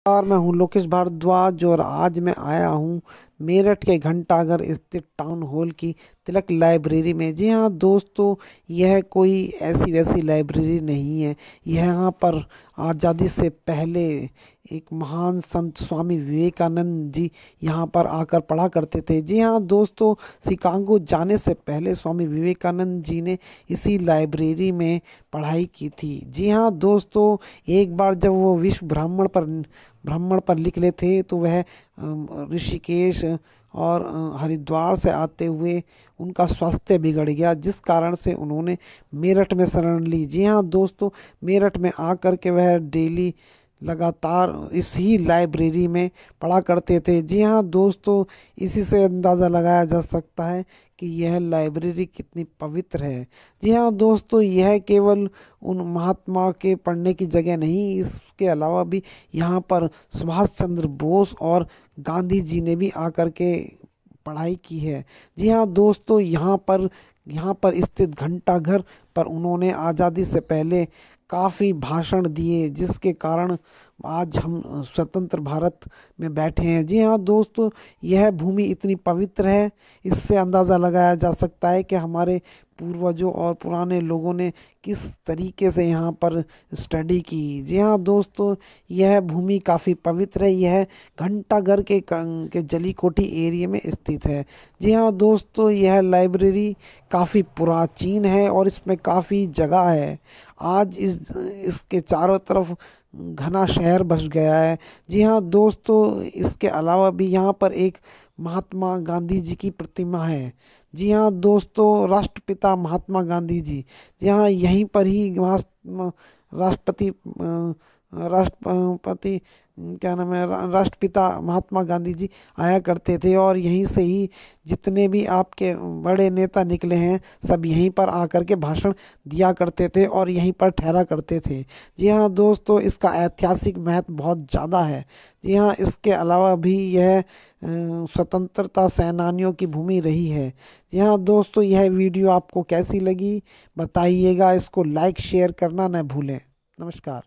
नमस्कार, मैं हूं लोकेश भारद्वाज और आज मैं आया हूं मेरठ के घंटाघर स्थित टाउन हॉल की तिलक लाइब्रेरी में। जी हाँ दोस्तों, यह कोई ऐसी वैसी लाइब्रेरी नहीं है। यहाँ पर आज़ादी से पहले एक महान संत स्वामी विवेकानंद जी यहाँ पर आकर पढ़ा करते थे। जी हाँ दोस्तों, शिकागो जाने से पहले स्वामी विवेकानंद जी ने इसी लाइब्रेरी में पढ़ाई की थी। जी हाँ दोस्तों, एक बार जब वो विश्व भ्रमण पर निकले थे तो वह ऋषिकेश और हरिद्वार से आते हुए उनका स्वास्थ्य बिगड़ गया, जिस कारण से उन्होंने मेरठ में शरण ली। जी हाँ दोस्तों, मेरठ में आकर के वह डेली लगातार इसी लाइब्रेरी में पढ़ा करते थे। जी हाँ दोस्तों, इसी से अंदाज़ा लगाया जा सकता है कि यह लाइब्रेरी कितनी पवित्र है। जी हाँ दोस्तों, यह केवल उन महात्मा के पढ़ने की जगह नहीं, इसके अलावा भी यहाँ पर सुभाष चंद्र बोस और गांधी जी ने भी आकर के पढ़ाई की है। जी हाँ दोस्तों, यहाँ पर स्थित घंटाघर पर उन्होंने आज़ादी से पहले काफ़ी भाषण दिए, जिसके कारण आज हम स्वतंत्र भारत में बैठे हैं। जी हाँ दोस्तों, यह भूमि इतनी पवित्र है, इससे अंदाज़ा लगाया जा सकता है कि हमारे पूर्वजों और पुराने लोगों ने किस तरीके से यहाँ पर स्टडी की। जी हाँ दोस्तों, यह भूमि काफ़ी पवित्र है। यह घंटाघर के जलीकोठी एरिया में स्थित है। जी हाँ दोस्तों, यह लाइब्रेरी काफ़ी प्राचीन है और इसमें काफ़ी जगह है। आज इसके चारों तरफ घना शहर बस गया है। जी हाँ दोस्तों, इसके अलावा भी यहाँ पर एक महात्मा गांधी जी की प्रतिमा है। जी हाँ दोस्तों, राष्ट्रपिता महात्मा गांधी जी, जी हाँ, यहीं पर ही राष्ट्रपति राष्ट्रपति क्या नाम है, राष्ट्रपिता महात्मा गांधी जी आया करते थे और यहीं से ही जितने भी आपके बड़े नेता निकले हैं सब यहीं पर आकर के भाषण दिया करते थे और यहीं पर ठहरा करते थे। जी हाँ दोस्तों, इसका ऐतिहासिक महत्व बहुत ज़्यादा है। जी हाँ, इसके अलावा भी यह स्वतंत्रता सेनानियों की भूमि रही है। जी हाँ दोस्तों, यह वीडियो आपको कैसी लगी बताइएगा, इसको लाइक शेयर करना न भूलें। नमस्कार।